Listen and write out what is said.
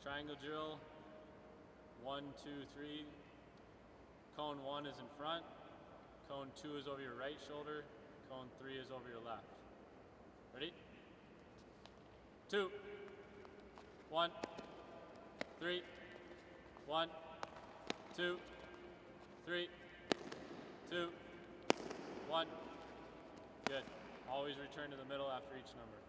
Triangle drill, 1, 2, 3. Cone 1 is in front, cone 2 is over your right shoulder, cone 3 is over your left. Ready? 2, 1, 3, 1, 2, 3, 2, 1. Good. Always return to the middle after each number.